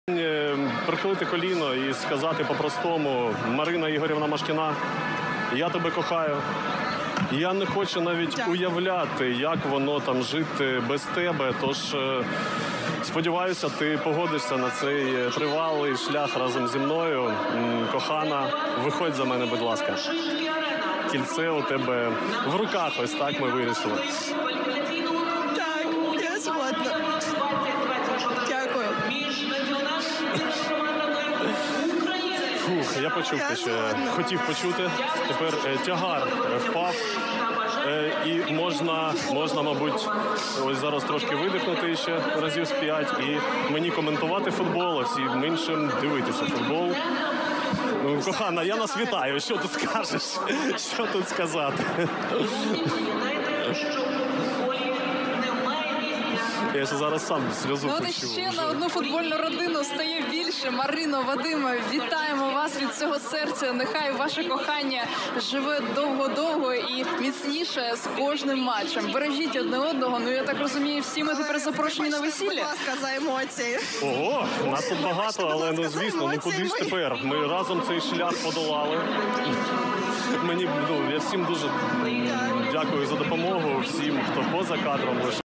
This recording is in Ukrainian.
Прихилити коліно і сказати по-простому: Марина Ігорівна Машкіна, я тебе кохаю. Я не хочу навіть уявляти, як воно там жити без тебе. Тож, сподіваюся, ти погодишся на цей тривалий шлях разом зі мною. Кохана, виходь за мене, будь ласка. Кільце у тебе в руках, ось так ми вирішили. Так, я згодна. Дякую. Фух, я почув те, що я хотів почути. Тепер тягар впав. І можна, мабуть, ось зараз трошки видихнути ще разів з 5 і мені коментувати футбол, а всім іншим дивитися футбол. Кохана, я нас вітаю. Що тут скажеш? Що тут сказати? Я ще зараз сам сльозу почув. От ще на одну футбольну родину стає більше. Марино, Вадиме, вітаємо вас від цього серця. Нехай ваше кохання живе довго-довго і міцніше з кожним матчем. Бережіть одне одного. Ну, я так розумію, всі ми тепер запрошені на весілля. Будь ласка, за емоції. Ого, нас тут багато, але, ну, звісно, ну куди ж тепер? Ми разом цей шлях подолали. Я всім дуже дякую за допомогу, всім, хто поза кадром.